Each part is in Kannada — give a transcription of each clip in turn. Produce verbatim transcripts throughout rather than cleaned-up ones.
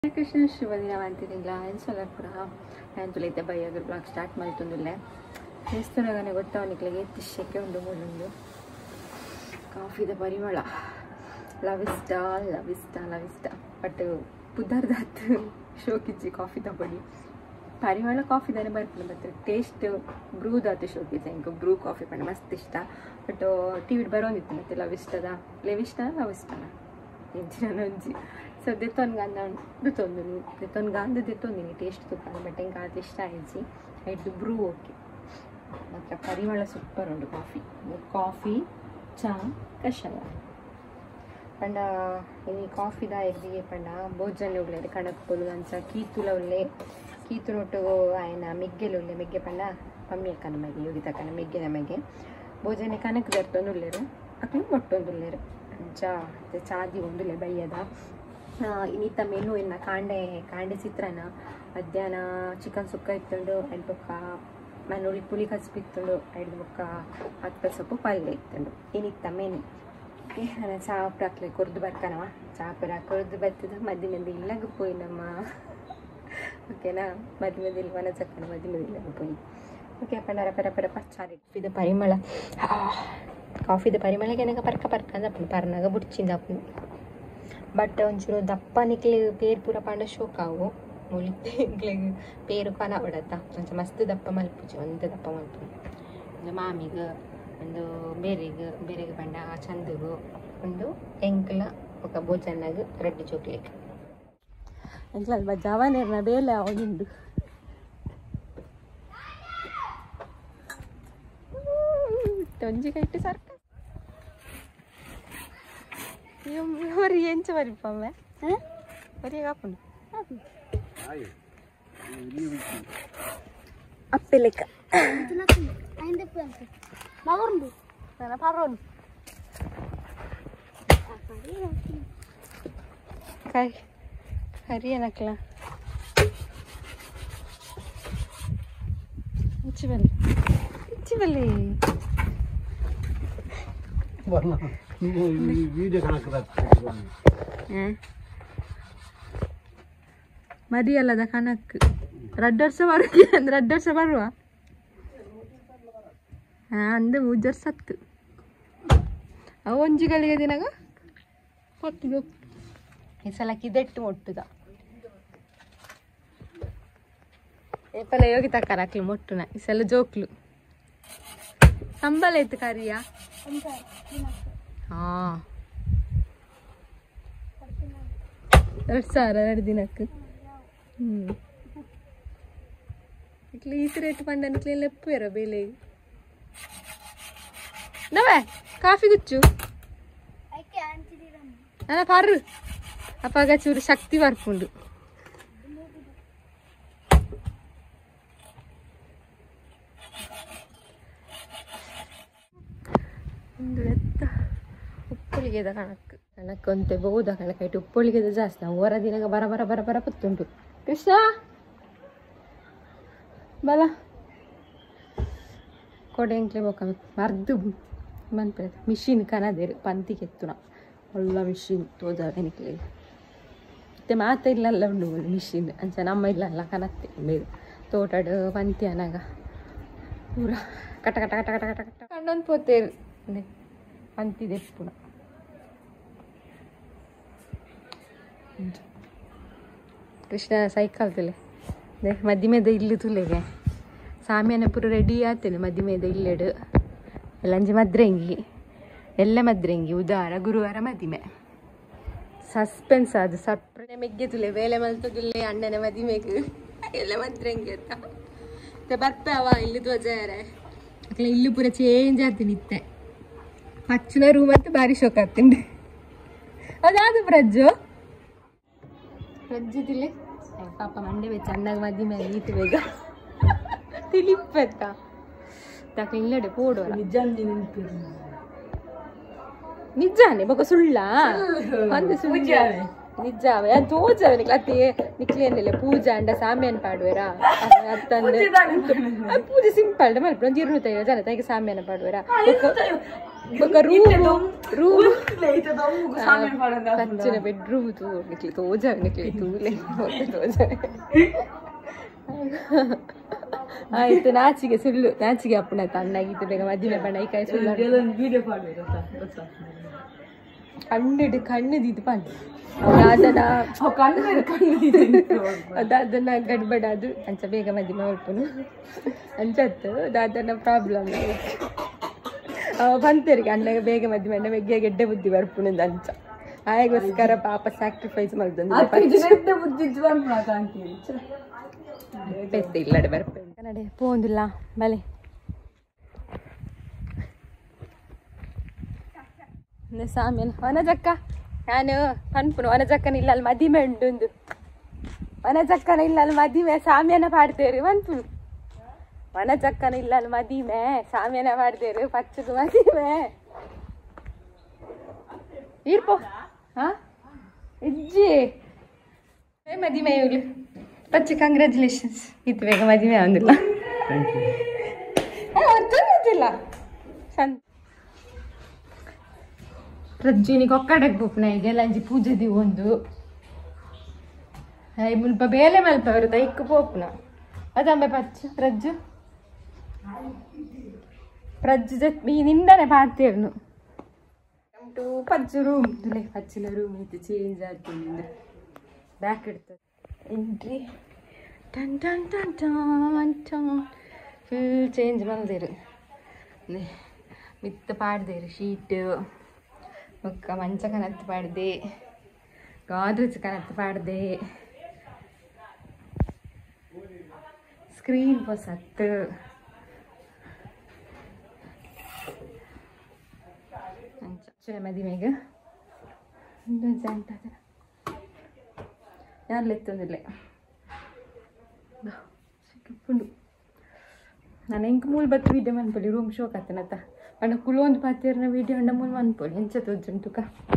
ಕೃಷ್ಣ ಶುಭ ದಿನ ಅಂತಿರಲಿಲ್ಲ ಅನ್ಸಲ್ಲ ಕೂಡ ನಾನು ತುಳಿತೆ ಬೈಯಾಗ ಬ್ಲಾಗ್ ಸ್ಟಾರ್ಟ್ ಮಾಡ್ತಂದಿಲ್ಲ ಎಷ್ಟೊನಗನೆ ಗೊತ್ತವನಿಕ್ಲಿಗೆ ತಿಶಕ್ಕೆ ಒಂದು ಮೂಲೊಂದು ಕಾಫಿದ ಪರಿಮಳ ಲವಿಸ್ಟ ಲವಿಸ್ಟ ಲವಿಸ್ಟ ಬಟ್ ಪುದರ್ದಾತ್ ಶೋಕಿಚ್ಚಿ ಕಾಫಿ ತಗೊಳ್ಳಿ ಪರಿಮಳ ಕಾಫಿ ತಾನೇ ಬರ್ತದೆ ಮತ್ತು ಟೇಸ್ಟ್ ಬ್ರೂದಾತು ಶೋಕಿಚ್ಚ ಇಂಕ ಬ್ರೂ ಕಾಫಿ ಪಂಡ ಮಸ್ತ್ ಇಷ್ಟ ಬಟ್ ಟಿ ವಿ ಬರೋಂದಿತ್ತು ಮತ್ತೆ ಲವಿಸ್ಟದ ಲೆವಿಸ್ಟ ಲವಿಸ್ಟನ ಎಂಚಿನ ಒಂಜಿ ಸೊ ದೆತ್ತೊನ್ಗಂದ ದುತ್ತೊಂದು ದೆತ್ತೊನ್ಗಂದ ದೆತ್ತೊಂದಿನಿ ಟೇಸ್ಟ್ ತುಪ್ಪ ಬಟ್ ಹೆಂಗೆ ಅದು ಇಷ್ಟ ಆಯ್ತು ಐದು ಬ್ರೂ ಓಕೆ ಮಾತ್ರ ಪರಿಮಳ ಸೂಪರ್ ಉಂಟು ಕಾಫಿ ಕಾಫಿ ಚಾ ಕಷಾಯ ಪಂಡ ಈ ಕಾಫಿದ ಎಗ್ದಿಗೆ ಪಂಡ ಭೋಜನ ಉಳ್ಳೆ ಕಣಕ್ ಪೊಲು ಅಂಚ ಕೀತುಲ ಉಳ್ಳೆ ಕೀತು ನೊಟ್ಟು ಆಯನ ಮೆಗ್ಗೆಲು ಉಳ್ಳೆ ಮೆಗ್ಗೆ ಪಂಡ ಕಮ್ಮಿ ಅಕ್ಕ ನಮಗೆ ಯೋಗಿ ತಕ್ಕ ಮೆಗ್ಗೆ ನಮಗೆ ಭೋಜನ ಕನಕ್ ದರ್ತೊಂದು ಉಳ್ಳೇರು ಅಕ್ಕಳು ಮೊಟ್ಟೊಂದು ಉಳ್ಳೇರು ಅಂಚ ಚಾದಿ ಒಂದುಲ್ಲೆ ಬೈಯದ ಇನ್ನಿತ್ತ ಮೆನು ಇನ್ನು ಕಾಂಡೆ ಕಾಂಡೆ ಚಿತ್ರಾನ್ನ ಮಧ್ಯಾಹ್ನ ಚಿಕನ್ ಸುಕ್ಕ ಇತ್ತುಂಡು ಐದು ಬೊಕ್ಕ ಮನುಳಿ ಪುಳಿ ಕಚ್ಬಿತ್ತುಂಡು ಐದು ಬೊಕ್ಕ ಹತ್ತು ಸೊಪ್ಪು ಪಲ್ಯ ಇತ್ತುಂಡು ಇನ್ನಿತ್ತ ಮೆನು ನಾನು ಚಾಪು ಹಾಕ್ಲಿ ಕೊರ್ದು ಬರ್ಕನವ ಚಾಪುರ ಕೊರ್ದು ಬರ್ತಿದ್ದು ಮಧ್ಯ ಮಧ್ಯೆ ಇಲ್ಲಾಗ ಪೋಯಿ ನಮ್ಮ ಓಕೆನಾ ಮಧ್ಯ ಮಧ್ಯೆ ಇಲ್ಲಿ ಮನ ಚಕ್ಕನ ಮಧ್ಯ ಮಧ್ಯೆ ಇಲ್ಲಾಗ ಪೋಯಿ ಓಕೆ ಪಂಡ ರಪ ರಪ ರಪ ಚಾರಿ ಕಾಫಿದ ಪರಿಮಳ ಕಾಫಿದ ಪರಿಮಳಗೆ ನನಗೆ ಪರ್ಕ ಪರ್ಕ ಅಂದಪ್ಪನು ಪರ್ನಾಗ ಬುಡ್ಚಿಂದ ಅಪ್ಪನು ಬಟ್ ಒಂಚೂರು ದಪ್ಪ ನಿಕ್ಲಿ ಪೇರು ಪೂರ ಪಾಂಡ ಶೋಕಾವು ಮುಳಿಗೆ ಪೇರು ಕಾಲ ಹೊಡತ್ತ ಒಂಚೂರು ಮಸ್ತ್ ದಪ್ಪ ಮಲ್ಪುಜಿ ಒಂದು ದಪ್ಪ ಮಲ್ಪು ಒಂದು ಮಾಮಿಗೆ ಒಂದು ಬೇರೆಗೆ ಬೇರೆಗೆ ಪಂಡ ಚಂದಗು ಒಂದು ಎಂಕ್ಲ ఒక ಭೋಜನಾಗ ರೆಡ್ಡಿ ಚೋಕ್ಲೇಟ್ ಎಂಕ್ಲ ಅಲ್ವಾ ಜವಾನೇರ್ನ ಬೇಲೆ ಅವನಿಂದು ಒಂಜಿ ಕೈಟ್ಟು ಸರ್ಕ ಹೊರಿ ಎಂಚ ಬರಿಪ್ಪಮ್ಮೆ ಹೊರಿಯಾಗ ಹಾಕೊಂಡು ಅಪ್ಪೆ ಲೆಕ್ಕ ನನ್ನ ಪರೋನು ಕರಿ ಕರಿ ಏನಕ್ಲ ಇಚ್ಚಿ ಬಲ್ಲಿ ಇಚ್ಚಿ ಬಲ್ಲಿ ಮರಿಯಲ್ಲದ ಕಣಕ್ ಎರಡು ವರ್ಷ ಬರುವ ಅಂದ್ರೆ ಎರಡು ವರ್ಷ ಬರುವ ಹಾ ಅಂದು ಮೂರು ವರ್ಷ ಹತ್ತು ಅವು ಒಂಜಿಗಳಿಗೆ ದಿನಾಗ ಹೊತ್ತಿಗೆ ಈ ಸಲ ಕಿದೆಟ್ಟು ಮೊಟ್ಟುದ ಏಪಲ್ಲ ಯೋಗಿ ತಕ್ಕಾರ ಹಾಕ್ಲಿ ಮೊಟ್ಟುನ ಈ ಸಲ ಜೋಕ್ಲು ಸಂಬಳ ಐತೆ ಕರಿಯಾ ಹಾ ಎರಡು ಸಾವಿರ ಎರಡು ದಿನಕ್ಕೆ ಹ್ಞೂ ಇಟ್ಲಿ ಈ ರೇಟ್ ಪಂಡನ್ಕ್ಲಿ ಲೆಪ್ಪೇರ ಬೇಲೆ ನವೇ ಕಾಫಿ ಗುಚ್ಚು ಅಲ್ಲ ಪರ್ರು ಅಪ್ಪಾಗ ಚೂರು ಶಕ್ತಿ ಬರ್ಪುಂಡು ಒಂದು ಎತ್ತ ಉಪ್ಪುಳಿಗೆದ ಕಣಕ್ ಕಣಕ್ಕಂತೆ ಬಹುದ ಕಣಕಾಯ್ತು ಉಪ್ಪುಳಿಗೆದ ಜಾಸ್ತಿ ನಾವು ಹೊರ ದಿನಾಗ ಬರ ಬರ ಬರ ಬರ ಪತ್ತುಂಟು ಕೃಷ್ಣ ಬಲ ಕೊಡೆ ಎಂಕ್ಲೆ ಬೋಕ ಮರ್ದು ಮನ್ಪೆ ಮಿಷಿನ್ ಕನದೇರು ಪಂತಿ ಕೆತ್ತುನ ಒಳ್ಳ ಮಿಷಿನ್ ತೋದ ಎನಿಕ್ಲೆ ಮತ್ತೆ ಮಾತ ಇಲ್ಲಲ್ಲ ಉಂಡು ಮಿಷಿನ್ ಅಂಚ ನಮ್ಮ ಇಲ್ಲಲ್ಲ ಕನತ್ತೆ ಬೇರೆ ತೋಟಡು ಪಂತಿ ಅನಾಗ ಪೂರ ಕಟ ಕಟ ಕಟ ಕಟ ಕಟ ಕಟ ಕಂಡೊಂದು ಪೋತೇರು ಪಂತಿ ದೆಪ್ಪುನ ಕೃಷ್ಣ ಸೈಕಲ್ ತುಲೆ ದೇ ಮಧ್ಯಮೇದ ಇಲ್ಲು ತುಲೆಗೆ ಸಾಮಿಯನ್ನ ಪೂರ ರೆಡಿ ಆತೇನೆ ಮಧ್ಯಮೇದ ಇಲ್ಲೆಡು ಎಲ್ಲಂಜಿ ಮದ್ರೆಂಗಿ ಎಲ್ಲ ಮದ್ರೆಂಗಿ ಉದಾರ ಗುರುವಾರ ಮದಿಮೆ ಸಸ್ಪೆನ್ಸ್ ಅದು ಸರ್ಪ್ರೈಸ್ ಮೆಗ್ಗೆ ತುಲೆ ಬೇಲೆ ಮಲ್ತದುಲ್ಲೆ ಅಣ್ಣನ ಮದಿಮೆಗೆ ಎಲ್ಲ ಮದ್ರೆಂಗಿ ಅಂತ ಮತ್ತೆ ಬರ್ಪೆ ಅವ ಇಲ್ಲಿ ಧ್ವಜಾರೆ ಅಕ್ಲ ಇಲ್ಲು ಪೂರ ಚೇಂಜ್ ಆಗ್ತೀನಿ ಇತ್ತೆ ಹಚ್ಚಿನ ರೂಮ್ ಅಂತ ಭಾರಿ ಶೋಕ್ ಆಗ್ತೀನಿ ಅದಾದ ಪ್ರಜ್ಜು ಪ್ರಜ್ಜು ತಿಲೆ ಪಾಪ ಮಂಡೆ ಬೇ ಚಂದಾಗ ಮದಿಮೆ ನೀತು ಬೇಗ ತಿಳಿಪ್ಪೆತ್ತ ತಕ್ಕ ಇಲ್ಲಡೆ ಪೋಡುವ ನಿಜಾನೆ ಬೊಕ ಸುಳ್ಳ ಒಂದು ಸುಳ್ಳು ನಿಜ ಯಾನ್ ತೋಜವ ನಿಕ್ಲತ್ತಿ ನಿಕ್ಲೇನಿಲ್ಲ ಪೂಜೆ ಅಂಡ ಸಾಮ್ಯಾನ್ ಪಾಡುವೆರಾ ಅತ್ತಂದ್ರೆ ಪೂಜೆ ಸಿಂಪಲ್ ಮಲ್ಪ ಒಂದು ಇರುತ್ತೈವ ಜನ ತೈಗೆ ಸಾಮ್ಯಾನ ಪಾಡುವೆರಾ ఒక రూమ్ రూమ్ పచ్చిన బెడ్రూమ్ తూ నిక్లి తోజా నిక్లి తూలే తోజా ಆಯ್ತು ನಾಚಿಗೆ ಸುಳ್ಳು ನಾಚಿಗೆ ಅಪ್ಪನ ತಣ್ಣಾಗಿತ್ತು ಬೇಗ ಮದುವೆ ಬಣ್ಣ ಈ ಕೈ ಸುಳ್ಳು ಕಣ್ಣಿಡು ಕಣ್ಣುದಿದ್ದು ಪಂಡ ಅದನ್ನ ಅದನ್ನ ಗಡ್ಬಡ ಅದು ಅಂಚ ಬೇಗ ಮದುವೆ ಮಾಡ್ಪನು ಅಂಚತ್ತು ಅದನ್ನ ಪ್ರಾಬ್ಲಮ್ ಬಂತೇರಿಗೆ ಅಣ್ಣಗೆ ಬೇಗ ಮದುವೆ ಅಣ್ಣ ಬೆಗ್ಗೆ ಗೆಡ್ಡೆ ಬುದ್ಧಿ ಬರ್ಪುಣದ ಅಂಚ ಆಯಗೋಸ್ಕರ ಪಾಪ ಸ್ಯಾಕ್ರಿಫೈಸ್ ಮಾಡ್ದಂದು ಇಲ್ಲಡೆ ಬರ್ಪೆ ನಡೆ ಪೋಂದಿಲ್ಲ ಬಲೆ ಸಾಮ್ಯನ ವನಜಕ್ಕ ನಾನು ಪನ್ಪುನು ವನಜಕ್ಕನ ಇಲ್ಲ ಅಲ್ಲಿ ಮದಿಮೆ ಉಂಟು ವನಜಕ್ಕನ ಇಲ್ಲ ಅಲ್ಲಿ ಮದಿಮೆ ಸಾಮ್ಯನ ಪಾಡ್ತೇರಿ ಪನ್ಪುನು ವನಜಕ್ಕನ ಇಲ್ಲ ಅಲ್ಲಿ ಮದಿಮೆ ಸಾಮ್ಯನ ಪಾಡ್ತೇರಿ ಪಚ್ಚದು ಮದಿಮೆ ಇರ್ಪೋ ಹಾ ಇಜ್ಜಿ ಮದಿಮೆ ಇವ್ಲು ಪಚ್ಚ ಕಂಗ್ರ್ಯಾಚುಲೇಷನ್ಸ್ ಇತ್ತು ಬೇಗ ಮದುವೆ ಆಗೋದಿಲ್ಲ ಗೊತ್ತಿಲ್ಲ ಸಂತ ರಜ್ಜುನಿಗೆ ಒಕ್ಕಡಕ್ಕೆ ಬೋಪ್ನ ಈಗ ಲಂಜಿ ಪೂಜೆ ದಿ ಒಂದು ಐ ಮುಲ್ಪ ಬೇಲೆ ಮಲ್ಪ ಬರುತ್ತ ಇಕ್ಕು ಪೋಪ್ನ ಅದಂಬೆ ಪಚ್ಚ ರಜ್ಜು ರಜ್ಜು ಜತ್ ಈ ನಿಂದನೆ ಪಾಡ್ತೇವ್ನು ಟು ಪಚ್ಚು ರೂಮ್ ತುಲೆ ಪಚ್ಚಿನ ರೂಮ್ ಇತ್ತು ಚೇಂಜ್ ಆಗ್ತದೆ ಬ್ಯಾಕ್ ಇಡ್ತದೆ ಎಂಟ್ರಿ ಟನ್ ಟನ್ ಟನ್ ಟನ್ ಟನ್ ಫುಲ್ ಚೇಂಜ್ ಬಂದೇರು ಮಿತ್ತ ಪಾಡ್ದೇರು ಶೀಟ್ ಒಕ್ಕ ಮಂಚ ಕನತ್ತು ಪಾಡ್ದೆ ಗಾದ್ರಚ್ ಕನತ್ತು ಪಾಡ್ದೆ ಸ್ಕ್ರೀನ್ ಹೊಸತ್ತು ಅಂಚ ಮದಿಮೆಗೆ ಅಂತ ಯಾರು ಎತ್ತೊಂದಿಲ್ಲ ಸಿಕ್ಕಿಪ್ಪುಂಡು ನಾನು ಹೆಂಗೆ ಮೂಲ ಬತ್ತು ವೀಡಿಯೋ ಮನ್ಪೊಲಿ ರೂಮ್ ಶೋಕ್ ಆತನತ್ತ ಅಣ್ಣ ಕುಲೊಂದು ಪಾತಿರ್ನ ವೀಡಿಯೋ ಅಣ್ಣ ಮೂಲ ಮನ್ಪೊಲಿ ಎಂಚ ತೋಜುಂಟುಕ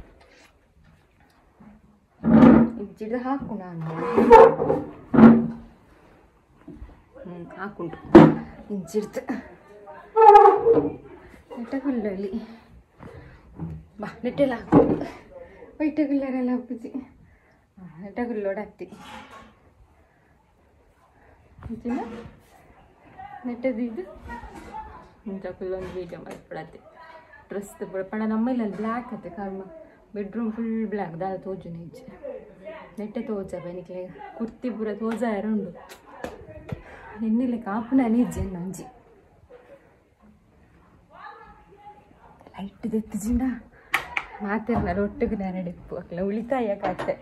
ಇಜ್ಜಿಡ್ದು ಹಾಕು ನಾನು ಹ್ಞೂ ಹಾಕುಂಟು ಇಜ್ಜಿಡ್ದು ನೆಟ್ಟಗುಲ್ಲಲ್ಲಿ ಬಾ ನೆಟ್ಟೆಲ್ಲ ಹಾಕು ವೈಟಗುಲ್ಲರೆಲ್ಲ ಹಾಕುಜಿ ನೆಟ್ಟಗುಲ್ಲೋಡ ಹತ್ತಿ ಅಂಚಿನ ನೆಟ್ಟದಿದ್ದು ಇಂಥ ಫುಲ್ಲೊಂದು ವೀಡಿಯೋ ಮಾಡಿಬಿಡತ್ತೆ ಡ್ರೆಸ್ ಪಣ ನಮ್ಮಲ್ಲಿ ಅಲ್ಲಿ ಬ್ಲ್ಯಾಕ್ ಅತ್ತೆ ಕರ್ಮ ಬೆಡ್ರೂಮ್ ಫುಲ್ ಬ್ಲ್ಯಾಕ್ ದಾದ ತೋಜು ನೆಜ್ಜೆ ನೆಟ್ಟೆ ತೋಜ ಬೆನಿಕ್ಲೆ ಕುರ್ತಿ ಪೂರ ತೋಜ ಎರಡುಂಡು ಎನ್ನಿಲ್ಲ ಕಾಪುನ ನೆಜ್ಜೆ ನಂಜಿ ಲೈಟ್ ದೆತ್ತಿಜಿಂಡ ಮಾತಿರ್ನ ಒಟ್ಟಿಗೆ ನೆರಡಿಪ್ಪು ಅಕ್ಲ ಉಳಿತಾಯ ಕಾತೆ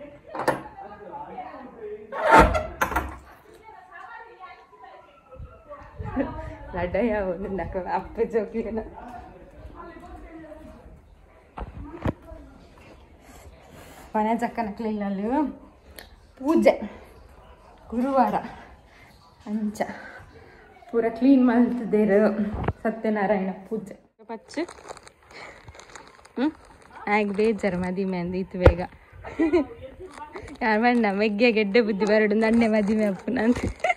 ಲಡಯ ಒಂದು ನಕ ಅಪ್ಪ ಜೋಕ್ಲಿನ ಮನೆ ಚಕ್ಕನಕ್ಲಿಲ್ಲ ಅಲ್ಲಿ ಪೂಜೆ ಗುರುವಾರ ಅಂಚ ಪೂರ ಕ್ಲೀನ್ ಮಾಡ್ತಿದ್ದೇರು ಸತ್ಯನಾರಾಯಣ ಪೂಜೆ ಪಚ್ಚು ಹ್ಞೂ ಆಗ ಬೇಜಾರು ಮದಿಮೆ ಅಂದ ಇತ್ತು ಬೇಗ ಯಾರು ಮಣ್ಣ ಮೆಗ್ಗೆ ಗೆಡ್ಡೆ ಬುದ್ಧಿ ಬರಡು ನನ್ನೆ ಮದಿಮೆ ಅಪ್ಪನ ಅಂತ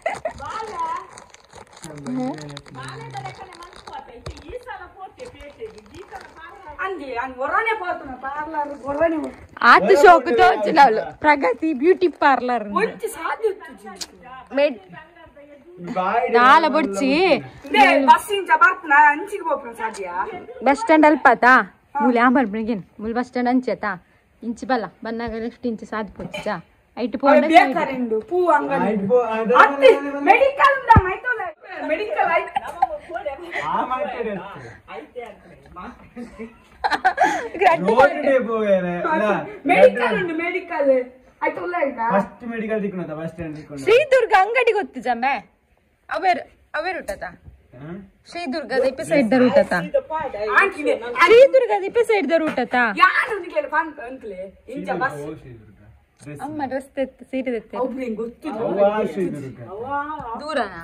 ಆತು ಶೋಕು ತೋಚನವಳು ಪ್ರಗತಿ ಬ್ಯೂಟಿ ಪಾರ್ಲರ್ ನಾಲ ಬೊಡ್ಚಿ ಬಸ್ ಸ್ಟ್ಯಾಂಡ್ ಅಲ್ಪತಾ ಮೂಲೆ ಆಂಬಲ್ ಬೆಳಗಿನ ಮೂಲ ಬಸ್ ಸ್ಟ್ಯಾಂಡ್ ಅಂಚೆತಾ ಇಂಚಿ ಬಲ್ಲ ಬನ್ನಾಗ ಲೆಫ್ಟ್ ಇಂಚಿ ಸಾಧು ಪೋಚಾ ಐಟ್ ಪೋಂಡ ಪೂ ಅಂಗಡಿ ಮೆಡಿಕಲ್ ಮೆಡಿಕಲ್ ಶ್ರೀದುರ್ಗ ಅಂಗಡಿ ಗೊತ್ತು ಜಮ್ಮೆ ಅವೇರು ಅವೇರು ಊಟತ ಶ್ರೀದುರ್ಗದ ಇಪ್ಪೆ ಸೈಡ್ ದರ ಊಟತ ಶ್ರೀದುರ್ಗದ ಇಪ್ಪೆ ಸೈಡ್ ದರ ಊಟತ ಅಮ್ಮ ಡ್ರೆಸ್ ತೆತ್ತು ಸೀರೆ ತೆತ್ತೆ ದೂರನಾ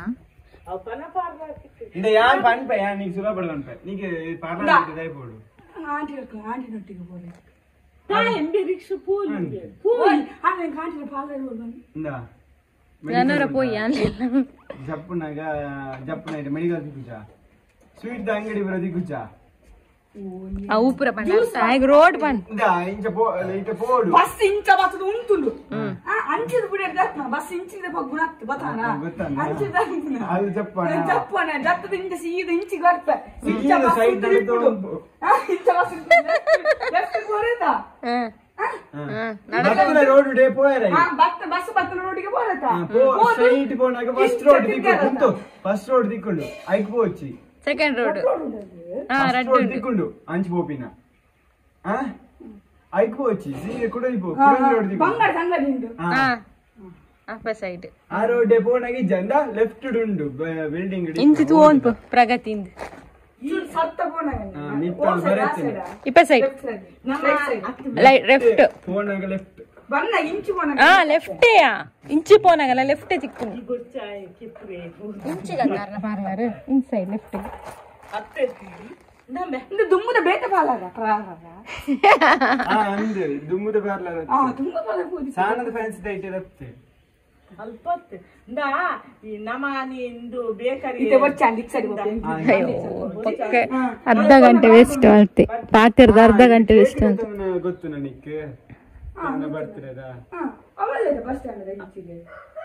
ಜಪ್ಪನಾಗ ಜಪ್ಪನ ಮೆಡಿಕಲ್ ದಿಕ್ಕುಚಾ ಸ್ವೀಟ್ ಅಂಗಡಿ ಬರೋ ದಿಕ್ಕುಚಾ ಅವು ಪೂರ ಪಂಡ ರೋಡ್ ಪಂಡ ಇಂಚ ಇಂಚ ಪೋಡು ಬಸ್ ಇಂಚ ಬತ್ತದು ಉಂಟುಂಡು ಅಂಚಿದ ಬಿಡದ ಬಸ್ ಇಂಚಿದ ಗುಣತ್ತು ಬತಾನ ಅಂಚಿದ ಅದು ಜಪ್ಪನ ಜಪ್ಪನ ಜಪ್ಪದ ಇಂಚ ಸೀದ ಇಂಚಿ ಬರ್ತ ಇಂಚ ಬಸ್ ಸೈಡ್ ಇಂಚ ಬಸ್ ಲೆಫ್ಟ್ ಹೋರೆತಾ நடக்குற ரோட் டே போயற ஆ பஸ் பஸ் பஸ் ரோட்ಗೆ போறತಾ ಸ್ಟ್ರೈಟ್ போனாಗ ಫಸ್ಟ್ ರೋಡ್ ದಿಕ್ಕು ಫಸ್ಟ್ ರೋಡ್ ದಿಕ್ಕೊಂಡು ಐಕ್ ಹೋಚಿ ಸೆಕೆಂಡ್ ರೋಡ್ ಆ ರೆಡ್ ರೋಡ್ ದಿಕ್ಕೊಂಡು ಅಂಚ ಪೋಪಿನ ಆ ಐಕ್ ಹೋಚಿ ಸೀರೆ ಕುಡೈ ಪೋ ಕುಡೈ ರೋಡ್ ದಿಕ್ಕು ಬಂಗಾರ ಅಂಗಡಿ ಉಂಟು ಆ ಅಪ್ಪ ಸೈಡ್ ಆ ರೋಡ್ ಡೇ போனாಗ ಜಂಡ ಲೆಫ್ಟ್ ಉಂಟು ಬಿಲ್ಡಿಂಗ್ ಇಂಚಿ ತೋಂಪು ಪ್ರಗತಿಯಿಂದ ಈ ಸತ್ತ ಪೋನಾಗ ನಿತ್ತ ಬರತ್ತೆ ಇಪ್ಪ ಸೈಡ್ ಲೆಫ್ಟ್ ಪೋನಾಗ ಲೆಫ್ಟ್ ಬನ್ನ ಇಂಚಿ ಪೋನಾಗ ಆ ಲೆಫ್ಟೇಯಾ ಇಂಚಿ ಪೋನಾಗಲ್ಲ ಲೆಫ್ಟ್ ತಿಕ್ಕು ಇಂಚಿ ಗಂಗಾರನ ಪಾರ್ಲರ್ ಇನ್ಸೈಡ್ ಲೆಫ್ಟ್ ಅತ್ತೆ ನಮ್ಮೆ ಇದು ದುಮ್ಮದ ಬೇಟ ಪಾರ್ಲರ್ ಪ್ರಾರ ಆ ಅಂದೆ ದುಮ್ಮದ ಪಾರ್ಲರ್ ಆ ದುಮ್ಮದ ಪಾರ್ಲರ್ ಹೋಗಿ ಸಾನದ ಫ್ಯಾನ್ಸಿ ಟೈಟ್ ಇರುತ್ತೆ ಅಲ್ಪತ್ತೆ ನಾ ಈ ನಮಾನಿ ಇಂದು ಬೇಕರಿ ಇತೆ ಬರ್ಚಾಂಡಿ ಸರಿ ಹೋಗಿ ಪಕ್ಕ ಅರ್ಧ ಗಂಟೆ ವೇಸ್ಟ್ ಆಗುತ್ತೆ ಪಾತಿರ್ದ ಅರ್ಧ ಗಂಟೆ ವೇಸ್ಟ್ ಅಂತ ಗೊತ್ತು ನನಗೆ ನಾನು ಬರ್ತಿರದ ಹಾ ಅವಳೆ ಬಸ್ ಸ್ಟ್ಯಾಂಡ್ ಇಂಚಿಗೆ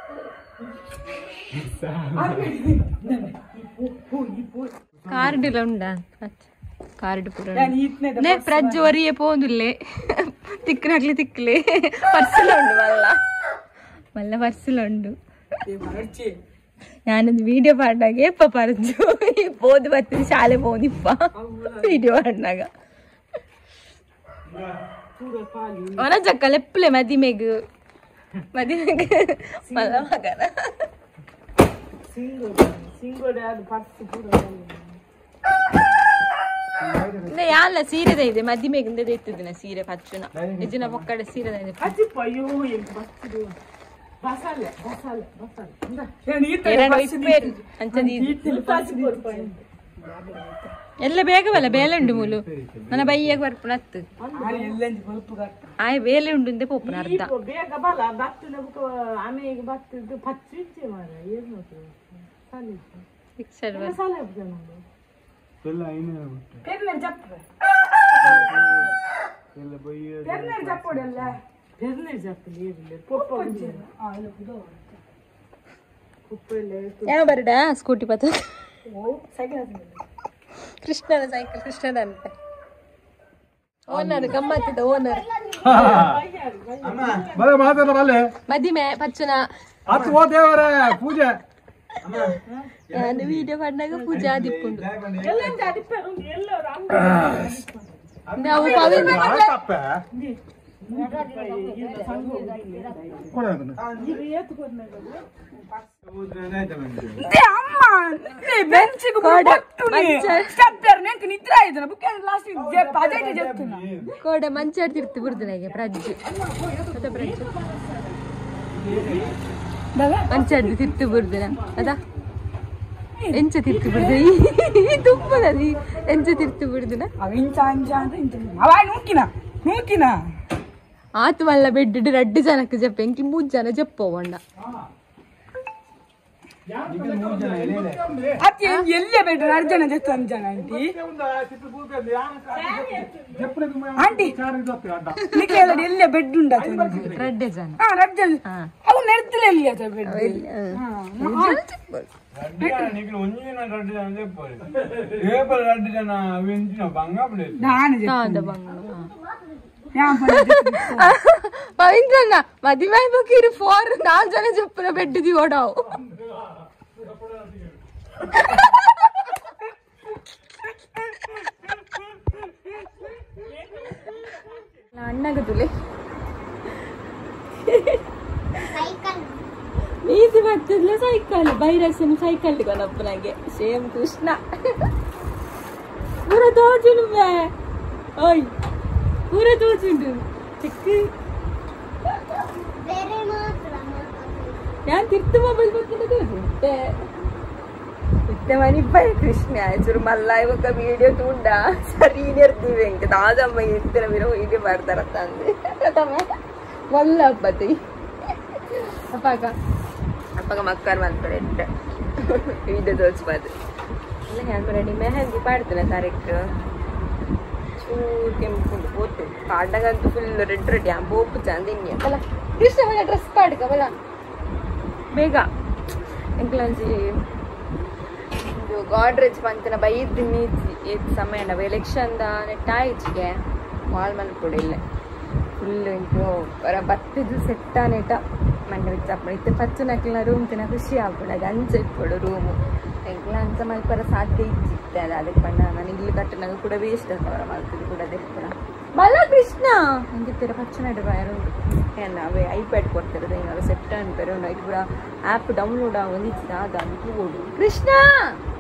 ಕಾರ್ಡ್ ಉಂಡ ಕಾರ್ಡ್ ಪೂರ ನೇ ಪ್ರಜ್ಜು ಒರಿಯೇ పోదులే తిక్కనట్లే తిక్కలే పర్సులో ఉండు మళ్ళా మళ్ళా పర్సులో ఉండు ഞാനൊന്ന് വീഡിയോ പാടിനാಗ ಎಪ್ಪ ಪರ್ಜು పోదు ಬರ್ತದೆ ಶಾಲೆ పోದಿಪ್ಪ వీడియೋ ಪಾಡಿನಾಗ ಅವನ ಜಕ್ಕ ಲೆಪ್ಪಲೆ ಮದಿಮೆಗ್ ಮದಿಮೆಗ್ ಮಲ್ಲ ಮಗನ ಸಿಂಗೋಡೆ ಅದು ಪರ್ಸು ಪೂರ ಯಾಲ್ಲ ಸೀರೆದ ಇದೆ ಮದಿಮೆಗಿಂದ ಎತ್ತಿದ್ದಿನ ಸೀರೆ ಪಚ್ಚುನ ನಿಜನ ಪೊಕ್ಕಡೆ ಸೀರೆದ ಇದೆ ಅಯ್ಯೋ ಎಂತ ಬಸ್ಸಿದು ಬಸಲೆ ಬಸಲೆ ಬಸಲೆ ಎರಡು ಇಪ್ಪೇರು ಅಂಚದಿ ಎಲ್ಲ ಬೇಗವಲ್ಲ ಬೇಲೆ ಉಂಡು ಮೂಲು ನನ್ನ ಬೈಯಾಗ ಬರ್ಪುನ ಹತ್ತು ಆಯ್ ಬೇಲೆ ಉಂಡು ಅಂದೆ ಪೋಪುನ ಅರ್ಧ ಬೇಗ ಬಲ ಬತ್ತಿನ ಆಮೆಗೆ ಬತ್ತಿದ್ದು ಪಚ್ಚು ಇಚ್ಚೆ ಮಾರ ಏನು ಫಿಕ್ಸೆಡ್ ಸಲ ಜನ ಎಲ್ಲ ಐನೂರ ಬಿಟ್ಟು ಪೆರ್ನರ್ ಜಪ್ಪ ಎಲ್ಲ ಬೈಯ ಪೆರ್ನರ್ ಜಪ್ಪೋಡಲ್ಲ ಬೆರ್ನೆ ಜಪ್ಪಲಿ ಇರಲಿ ಪೊಪ್ಪ ಆ ಇಲ್ಲ ಕುದೋ ಕುಪ್ಪೆಲೆ ಯಾವ ಬರಡ ಸ್ಕೂಟಿ ಪತ್ತ ಓ ಸೈಕಲ್ ಕೃಷ್ಣನ ಸೈಕಲ್ ಕೃಷ್ಣನ ಅಂತ ಓನರ್ ಗಮ್ಮತ್ತಿದ ಓನರ್ ಅಮ್ಮ ಬರ ಮಾತಾಡ ಬಲ್ಲೆ ಮದಿಮೆ ಪಚ್ಚುನ ಹತ್ತು ಓ ದೇವರ ಪೂಜೆ ನಾನು ವಿಡಿಯೋ ಮಾಡಿದಾಗ ಪೂಜಾ ದಿಕ್ಕೊಂಡು ನಾವು ಕೋಡೆ ಮಂಚಾಡ್ತಿರ್ತಿ ಬುರ್ದನಾಗೆ ಪ್ರಜ್ಜು ಪ್ರಜ್ಜು ಮಂಚಾಡ್ದು ತಿರ್ತು ಬುರ್ದಿನ ಅದ ಎಂಚ ತಿರ್ತು ಬಿಡ್ದ ತುಪ್ಪದಲ್ಲಿ ಎಂಚ ತಿರ್ತು ಬಿಡ್ದಿನ ಆತು ಮಲ್ಲ ಬೆಡ್ಡು ರಡ್ಡು ಜನಕ್ಕೆ ಜಪ್ಪ ಎಂಕಿ ಮೂರ್ ಜನ ಜಪ್ಪೋಂಡ ಎಲ್ಲೇ ಬೇಡ ಎರಡು ಜನ ಜತ್ತು ಒಂದು ಜನ ಆಂಟಿ ಆಂಟಿ ಎಲ್ಲೇ ಬೆಡ್ ಉಂಟ ರಡ್ಡೆ ಜನ ಹಾ ರಡ್ಡೆ ಅವು ನೆಡ್ತಿಲ್ಲ ಎಲ್ಲಿ ಅದ ಬೆಡ್ పవిత్రన్న మధ్య బకీరు ఫోర్ నాలుగు జన చెప్పున బెడ్ది ఓడావు అన్నగతులే ಈಸಿ ಬರ್ತಿದ್ಲೆ ಸೈಕಲ್ ಬೈರಸನ್ ಸೈಕಲ್ ಕೊನಪ್ಪ ನಂಗೆ ಸೇಮ್ ಕೃಷ್ಣ ಪೂರ ತೋಚುಂಡು ಬೇ ಓಯ್ ಪೂರ ತೋಚುಂಡು ಚಿಕ್ಕ ಯಾನ್ ತಿರ್ತು ಮೊಬೈಲ್ ಬರ್ತಿದ್ದೆ ತೋಚುಂಟೆ तेव्हा बाई कृष्ण चुरू मला ఒక వీడియో చూడా సరి నేర్దివే ఇంక దాదమ్మ ఇద్దర మీరు వీడియో ಮಾಡ್ತಾರಂತ ಅಂದೆ ತಮ್ಮ ವಲ್ಲ ಅಪ್ಪತಿ ಅಪ್ಪಗ ಅಪ್ಪಗ ಮಕ್ಕರ್ ಮಾಡ್ತಾರೆ వీడియో ತೋರಿಸಬಾರ್ದು ಇಲ್ಲ ಹ್ಯಾಂಡ್ ರೆಡಿ ಮೆಹಂದಿ ಪಾಡ್ತಾನೆ ಕರೆಕ್ಟ್ ಚೂರ್ ಕೆಂಪು ಹೋತು ಕಾಡಗಂತೂ ಫುಲ್ ರೆಡ್ ರೆಡ್ ಯಾ ಬೋಪು ಚಂದಿನ್ಯ ಅಲ್ಲ ಕೃಷ್ಣ ಮನೆ ಡ್ರೆಸ್ ಪಾಡ್ಕ ಬಲ ಬೇಗ ಎಂಕ್ಲಂಜಿ ಗಾಡ್ರೇಜ್ ಪಂತನ ಬೈದ್ ನೀತಿ ಏತ್ ಸಮಯ ನಾವು ಎಲೆಕ್ಷನ್ದ ನೆಟ್ಟ ಆಯ್ಚಿಗೆ ಮಾಲ್ ಮನೆ ಕೂಡ ಇಲ್ಲ ಫುಲ್ ಇಂಟು ಬರ ಬತ್ತಿದ್ದು ಸೆಟ್ಟ ನೆಟ ಮಂಡೆ ವಿಚಾರ ಇತ್ತು ಫಸ್ಟ್ ನಕ್ಲಿನ ರೂಮ್ ತಿನ್ನ ಖುಷಿ ಆಗ್ಬಿಡ ಅದು ಅಂಚೆ ಇಟ್ಕೊಡು ರೂಮು ಎಂಕ್ಲ ಅಂಚ ಮಲ್ಪರ ಸಾಧ್ಯ ಇಚ್ಚಿತ್ತೆ ಅದು ಅದಕ್ಕೆ ಪಂಡ ನಾನು ಇಲ್ಲಿ ಕಟ್ಟಿನಾಗ ಕೂಡ ವೇಸ್ಟ್ ಆಗ್ತವರ ಮಲ್ತಿದ್ದು ಕೂಡ ಅದಕ್ಕೆ ಬಲ ಕೃಷ್ಣ ಹಂಗಿತ್ತೀರ ಫಸ್ಟ್ ನಡೆ ಬಯರುಂಟು ಏನ ಅವೇ ಐಪ್ಯಾಡ್ ಕೊಡ್ತಿರೋದು ಏನಾದ್ರು ಸೆಟ್ ಅನ್ಪೇರು ಕೂಡ ಆ್ಯಪ್ ಡೌನ್ಲೋಡ್ ಆಗೋದಿತ್ತು ಅದು ಅದು ಕೃಷ್ಣ